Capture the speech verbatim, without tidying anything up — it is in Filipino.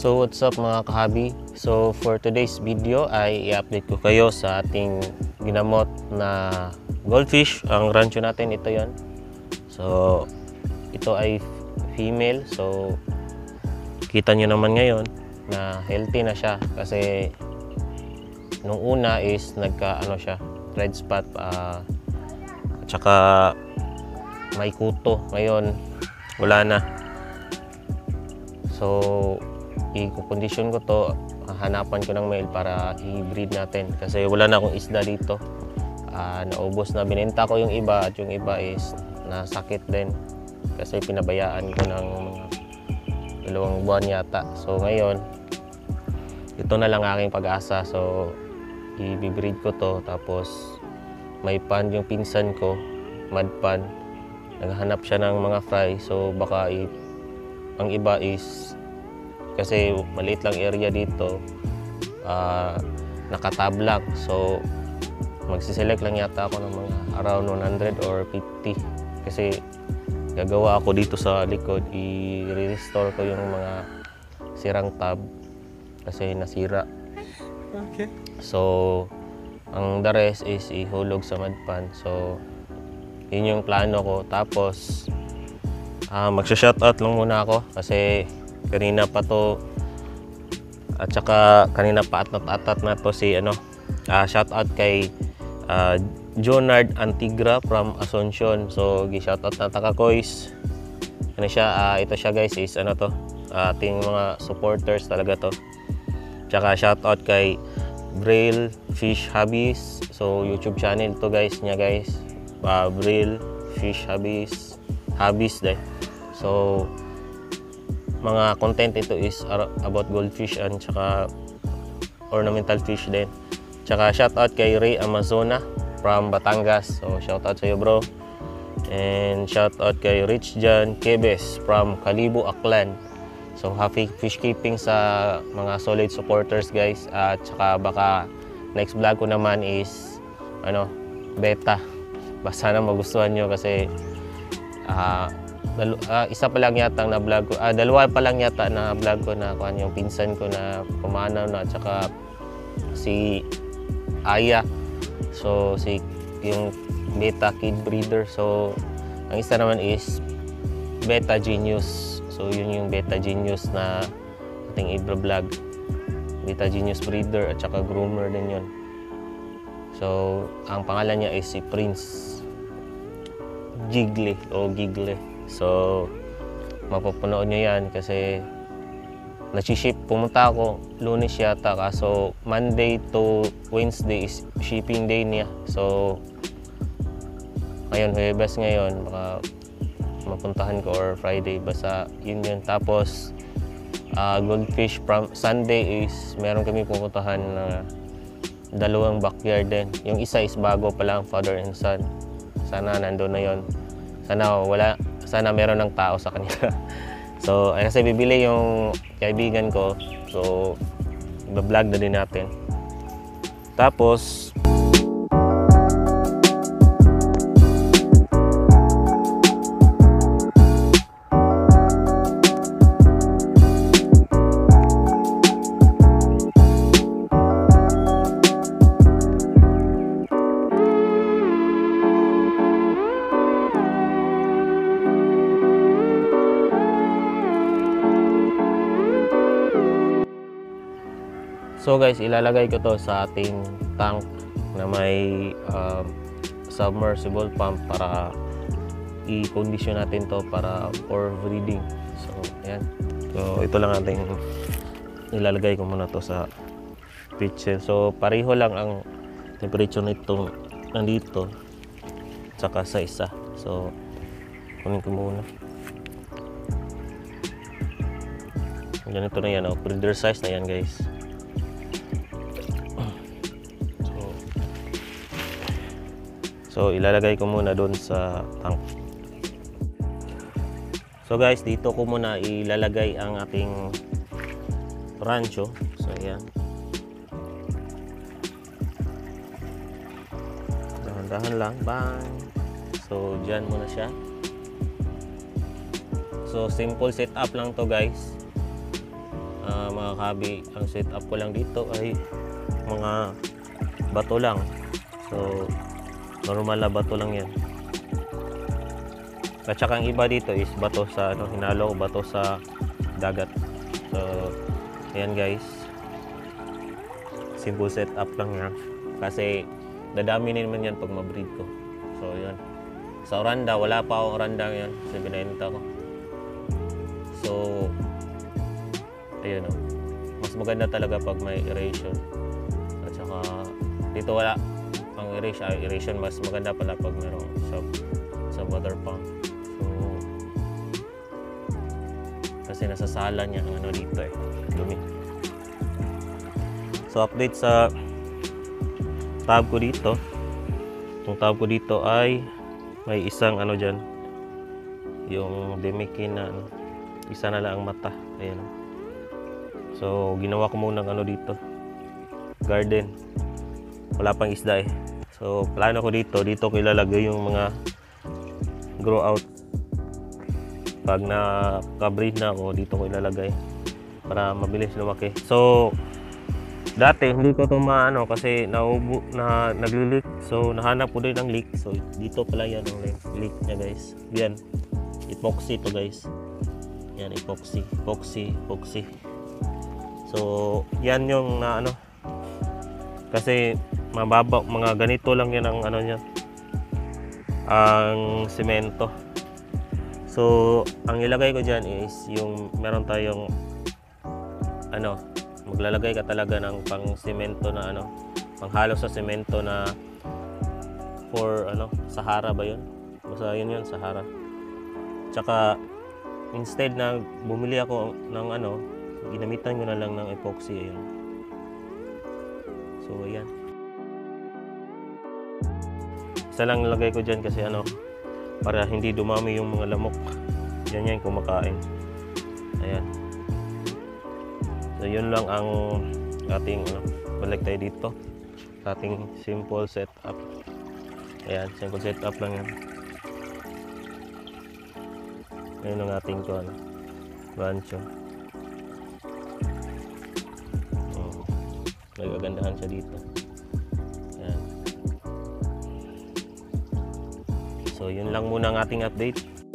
So what's up mga kahabi? So for today's video ay i-update ko kayo sa ating ginamot na goldfish. Ang rancho natin ito yon. So ito ay female. So kita nyo naman ngayon na healthy na siya kasi nung una is nagka ano siya, red spot uh, at saka may kuto. Ngayon wala na. So i-condition ko to, hanapan ko ng male para i-breed natin kasi wala na akong isda dito. Uh, naubos na, binenta ko yung iba at yung iba is nasakit din kasi pinabayaan ko ng mga dalawang buwan yata. So ngayon ito na lang aking pag-asa. So i-breed ko to, tapos may pan yung pinsan ko, mud pan, naghahanap siya ng mga fry. So baka i ang iba is kasi maliit lang area dito, uh, nakatablang. So magsiselect lang yata ako ng mga around one hundred or fifty kasi gagawa ako dito sa likod, i-restore ko yung mga sirang tab kasi nasira. Okay. So ang the rest is ihulog sa mud pan. So yun yung plano ko. Tapos uh, magsha-shoutout lang muna ako kasi kanina pa to at saka kanina pa atat-atat na to si ano, uh, shoutout kay uh, Jonard Antigra from Asuncion. So gi-shoutout na Takakoys. Ano siya, uh, ito siya guys is ano to, uh, ating mga supporters talaga to. Tsaka shoutout kay Braille Fish Hobbies. So YouTube channel to guys niya guys, uh, Braille Fish Hobbies Hobbies dahil. So mga content ito is about goldfish and tsaka ornamental fish din. Tsaka shoutout kay Ray Amazona from Batangas. So shoutout sa iyo bro. And shoutout kay Rich John Kebes from Kalibo, Aklan. So happy fish keeping sa mga solid supporters guys. At tsaka baka next vlog ko naman is ano, beta. Basta na magustuhan nyo kasi uh, Dal uh, isa pa lang yata na vlog ko, ah, dalawa pa lang yata na vlog ko na kuan yung pinsan ko na pumanaw na, at saka si Aya. So si yung beta kid breeder. So ang isa naman is Beta Genius. So yun yung Beta Genius na ating i-vlog. Beta Genius breeder at saka groomer din yun. So ang pangalan niya is si Prince Jigle o Gigle. So mapupunood nyo yan kasi nasi-ship. Pumunta ako Lunes yata, kaso Monday to Wednesday is shipping day niya. So ngayon Huwebes ngayon, baka mapuntahan ko or Friday, basta yun yun. Tapos uh, goldfish from Sunday is meron kami pupuntahan na dalawang backyard din. Yung isa is bago pa lang, father and son. Sana nandun na yun. Sana wala Sana meron ng tao sa kanila. So, ay, kasi bibili yung kaibigan ko. So, i-vlog na din natin. Tapos, So guys, ilalagay ko to sa ating tank na may uh, submersible pump para i-condition natin to para for breeding. So ayan. So ito lang ating ilalagay ko muna to sa pitcher. So pareho lang ang temperature nitong nandito saka sa isa. So kunin ko muna. Ganito na yan, oh. Breeder size na yan guys. So ilalagay ko muna doon sa tank. So guys, dito ko muna ilalagay ang aking rancho. So ayan. Dahan-dahan lang. Bang! So dyan muna siya. So simple setup lang to guys. ah, mga kabi, ang setup ko lang dito ay mga bato lang. So normal na bato lang yan. At saka ang iba dito is bato sa ano, hinalo bato sa dagat. So ayan guys, simple setup lang yan kasi dadami naman yan pag ma-breed ko. So yan, sa oranda, wala pa akong oranda yan kasi binenta ko. So ayun o, mas maganda talaga pag may aeration. At saka dito wala ang aeration, aeration mas maganda pala pag merong sa, sa water pump. So kasi nasasala niya ang ano dito eh, dumi. So update sa tab ko dito. Yung tab ko dito ay may isang ano dyan, yung demikin na ano, isa na lang ang mata. Ayan. So ginawa ko muna ng ano dito, garden. Wala pang isda eh. So plano ko dito, dito ko ilalagay yung mga grow out. Pag naka-breed na ako, dito ko ilalagay para mabilis lumaki. So dati hindi ko ito maano kasi naubo na nagli-leak. So nahanap ko din ng leak. So dito pala yan ang leak niya guys. Yan. Epoxy to guys. Yan, epoxy, epoxy, epoxy. So yan yung na ano. Kasi mababa, mga ganito lang yan ang ano niya. Ang semento. So ang ilagay ko diyan is yung meron tayong ano, maglalagay ka talaga ng pang semento na ano, panghalo sa semento na for ano, Sahara ba yun? Basta yun yun, Sahara. Tsaka instead na bumili ako ng ano, ginamitan ko na lang ng epoxy. Ayun. So ayan, isa lang nilagay ko dyan kasi ano, para hindi dumami yung mga lamok. Yan yan kumakain. Ayan. So yun lang ang ating ano, balik tayo dito sa ating simple setup. Ayan, simple setup lang yan. Ayun ang ating ko, ano, rancho. Oh, nagagandahan siya dito. Ayan. So yun lang muna ang ating update.